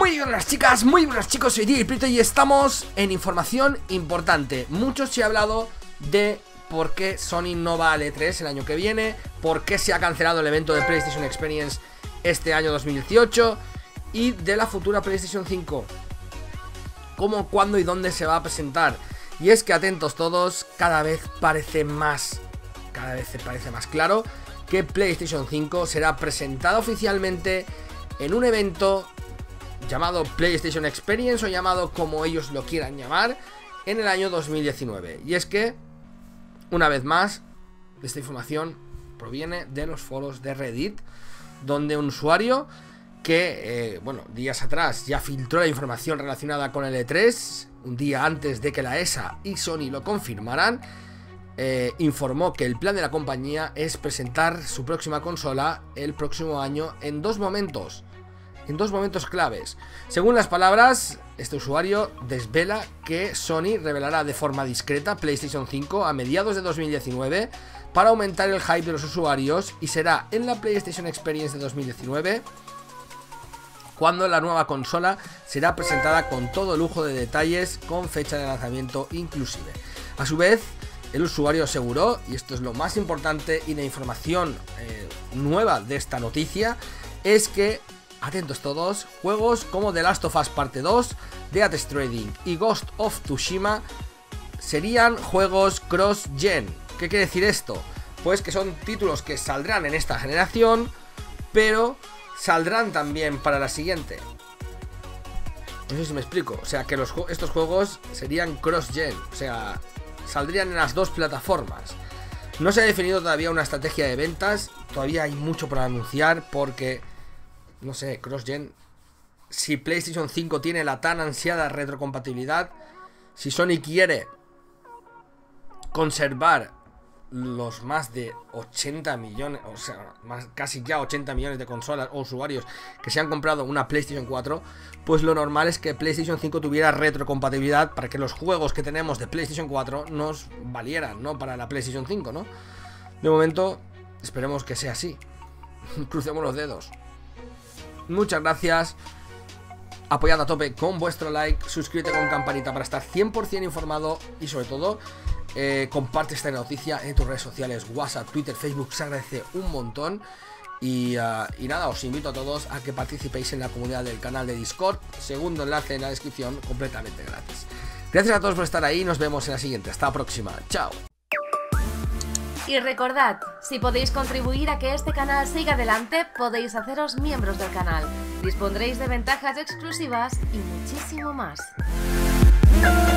Muy buenas chicas, muy buenas chicos, soy DJ Prieto y estamos en información importante. Mucho se ha hablado de por qué Sony no va al E3 el año que viene, por qué se ha cancelado el evento de PlayStation Experience este año 2018 y de la futura PlayStation 5. Cómo, cuándo y dónde se va a presentar. Y es que atentos todos, cada vez se parece más claro que PlayStation 5 será presentada oficialmente en un evento llamado PlayStation Experience o llamado como ellos lo quieran llamar en el año 2019. Y es que, una vez más, esta información proviene de los foros de Reddit, donde un usuario que, días atrás ya filtró la información relacionada con el E3, un día antes de que la ESA y Sony lo confirmaran, informó que el plan de la compañía es presentar su próxima consola el próximo año en dos momentos claves. Según las palabras, este usuario desvela que Sony revelará de forma discreta PlayStation 5 a mediados de 2019 para aumentar el hype de los usuarios, y será en la PlayStation Experience de 2019 cuando la nueva consola será presentada con todo lujo de detalles, con fecha de lanzamiento inclusive. A su vez, el usuario aseguró, y esto es lo más importante y la información nueva de esta noticia, es que, atentos todos, juegos como The Last of Us Parte 2, Death Stranding y Ghost of Tsushima serían juegos cross-gen. ¿Qué quiere decir esto? Pues que son títulos que saldrán en esta generación, pero saldrán también para la siguiente. No sé si me explico. O sea, que estos juegos serían cross-gen, o sea, saldrían en las dos plataformas. No se ha definido todavía una estrategia de ventas, todavía hay mucho por anunciar porque, no sé, cross-gen, si PlayStation 5 tiene la tan ansiada retrocompatibilidad, si Sony quiere conservar los más de 80 millones, o sea, casi ya 80 millones de consolas o usuarios que se han comprado una PlayStation 4, pues lo normal es que PlayStation 5 tuviera retrocompatibilidad para que los juegos que tenemos de PlayStation 4 nos valieran, ¿no?, para la PlayStation 5, ¿no? De momento, esperemos que sea así. Crucemos los dedos. Muchas gracias. Apoyad a tope con vuestro like, suscríbete con campanita para estar 100% informado y sobre todo comparte esta noticia en tus redes sociales, WhatsApp, Twitter, Facebook, se agradece un montón. Y nada, os invito a todos a que participéis en la comunidad del canal de Discord, segundo enlace en la descripción, completamente gratis. Gracias a todos por estar ahí, nos vemos en la siguiente, hasta la próxima, chao. Y recordad, si podéis contribuir a que este canal siga adelante, podéis haceros miembros del canal. Dispondréis de ventajas exclusivas y muchísimo más.